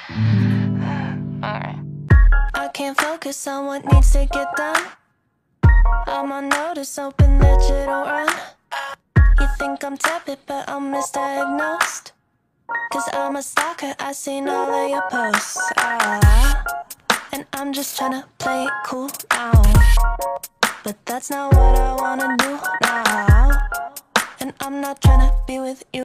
Alright. I can't focus on what needs to get done. I'm on notice, hoping that you don't run. You think I'm tepid, but I'm misdiagnosed. Cause I'm a stalker, I seen all of your posts. And I'm just tryna play it cool now. But that's not what I wanna do now. And I'm not tryna be with you.